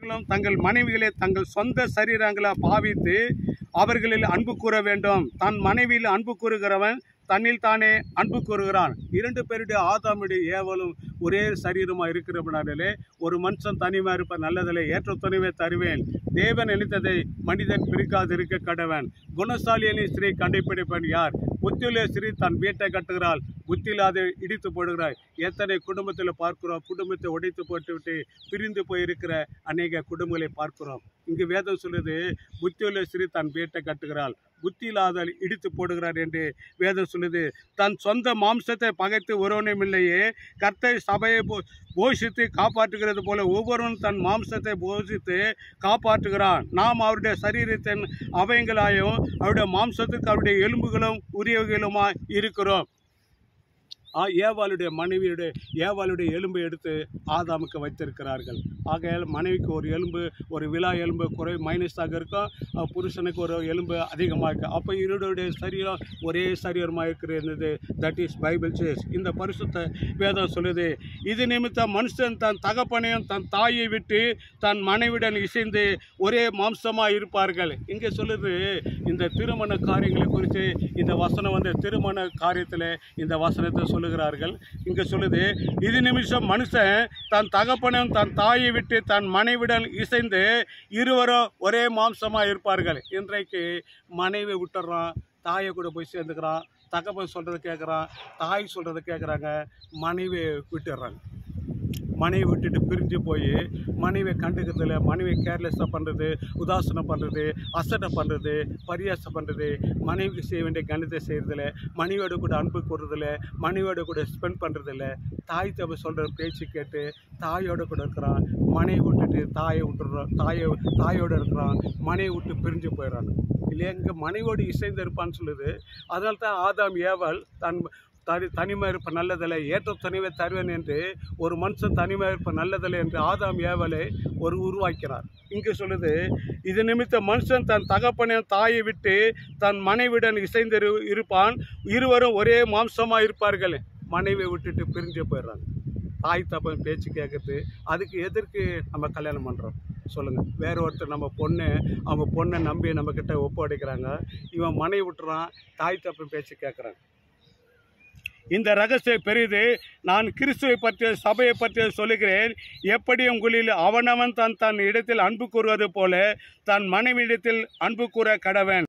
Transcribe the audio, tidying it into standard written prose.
தங்கள் மனைவிகளை தங்கள் சொந்த சரீரங்களை பாவித்து அவர்களில் அன்பு கூற வேண்டும். தன் மனைவியில் அன்பு கூறுகிறவன் தன்னில் தானே அன்பு கூறுகிறான். 2 பேருடைய ஆதாமுடைய ஏவலும் ஒரே சரீரமாக இருக்கிறபடினாலே ஒரு மனுஷன் தனிமையாக இருப்ப நல்லதில்லை, ஏற்ற துணைவை தருவேன். தேவன் நினைத்ததை மனிதன் பிரிக்காது இருக்க கடவன். குணசாலியனை ஸ்திரீ கண்டுபிடிப்பன் யார்? புத்தியுள்ள ஸ்திரீ தன் வீட்டை கட்டுகிறாள், புத்தி இல்லாத இடித்து போடுகிறாள். எத்தனை குடும்பத்தில் பார்க்கிறோம், குடும்பத்தை உடைத்து போட்டுவிட்டு பிரிந்து போயிருக்கிற அநேக குடும்பங்களை பார்க்கிறோம். இங்கு வேதம் சொல்லுது, புத்தியுள்ள ஸ்திரீ தன் வீட்டை கட்டுகிறாள், புத்தி இல்லாத இடித்து போடுகிறார் என்று வேதம் சொல்லுது. தன் சொந்த மாம்சத்தை பகைத்து ஒருவனும் இல்லையே, கர்த்தர் சபையை போஷித்து காப்பாற்றுகிறது போல ஒவ்வொருவனும் தன் மாம்சத்தை போஷித்து காப்பாற்றுகிறான். நாம் அவருடைய சரீரத்தின் அவயங்களாயும் அவருடைய மாம்சத்துக்கு அவருடைய எலும்புகளும் உரியவர்களுமாய் இருக்கிறோம். ஏவாளுடைய மனைவியுடைய ஏவாளுடைய எலும்பை எடுத்து ஆதாமுக்கு வைத்திருக்கிறார்கள். ஆகையால் மனைவிக்கு ஒரு எலும்பு, ஒரு விழா எலும்பு மைனஸாக இருக்கும், புருஷனுக்கு ஒரு எலும்பு அதிகமாக இருக்கும். அப்போ இருவருடைய சரீரம் ஒரே சரீரமாக இருக்கிறது. That is Bible says. இந்த பரிசுத்த வேதம் சொல்லுது, இது நிமித்தம் மனுஷன் தன் தகப்பனையும் தன் தாயை விட்டு தன் மனைவியுடன் இசைந்து ஒரே மாம்சமாக இருப்பார்கள். இங்கே சொல்லுது, இந்த திருமண காரியங்களை குறித்து இந்த வசனம் திருமண காரியத்தில் இந்த வசனத்தை சொல்லுகிறார்கள். இங்கே சொல்லுது, இது நிமிஷம் மனுஷன் தன் தகப்பனையும் தன் தாயை விட்டு தன் மனைவியுடன் இசைந்து இருவரும் ஒரே மாம்சமாக இருப்பார்கள். இன்றைக்கு மனைவி விட்டுறான், தாயை கூட போய் சேர்ந்துக்கிறான், தகப்பன் சொல்கிறது கேட்குறான், தாய் சொல்கிறது கேட்குறாங்க, மனைவி விட்டுடுறாங்க. மனைவி விட்டுட்டு பிரிஞ்சு போய் மனைவியை கண்டுக்கிறதுல, மனைவியை கேர்லெஸ்ஸாக பண்ணுறது, உதாசனம் பண்ணுறது, அசட்டை பண்ணுறது, பரியாசம் பண்ணுறது, மனைவிக்கு செய்ய வேண்டிய கணிதத்தை செய்கிறதில்ல, மனைவியோட கூட அன்பு கூடுறதில்ல, மனைவியோட கூட ஸ்பெண்ட் பண்ணுறதில்ல. தாய் தப்ப சொல்கிற பேச்சு கேட்டு தாயோட கூட இருக்கிறான், மனைவி விட்டுட்டு தாயை விட்டுறான், தாயோடு இருக்கிறான், மனைவி விட்டு பிரிஞ்சு போயிடறாங்க இல்லையா. இங்கே மனைவியோடு இசைந்து இருப்பான்னு சொல்லுது. அதனால தான் ஆதாம் ஏவாள் தனிமை இருப்ப நல்லதில்லை, ஏற்ற துணைவை தருவேன் என்று ஒரு மனுஷன் தனிமை இருப்ப நல்லதில்லை என்று ஆதாம் ஏவாளை உருவாக்கிறார். இங்கே சொல்லுது, இது நிமித்த மனுஷன் தன் தகப்பனையும் தாயை விட்டு தன் மனைவியுடன் இசைந்து இருப்பான், இருவரும் ஒரே மாம்சமாக இருப்பார்கள். மனைவியை விட்டுட்டு பிரிஞ்சு போயிடுறாங்க. தாய் தப்பன் பேச்சு கேட்குறது, அதுக்கு எதற்கு நம்ம கல்யாணம் பண்ணுறோம் சொல்லுங்கள்? வேற ஒருத்தர் அவங்க பொண்ணை நம்பி நம்மக்கிட்ட ஒப்படைக்கிறாங்க, இவன் மனைவி விட்டுறான், தாய் தப்பன் பேச்சு கேட்குறாங்க. இந்த ரகசியம் பெரிது. நான் கிறிஸ்துவை பற்றிய சபையை பற்றிய சொல்லுகிறேன். எப்படி உங்களில் அவனவன் தன் இடத்தில் அன்பு கூறுவது போல தன் மனைவியிடத்தில் அன்பு கூற கடவன்.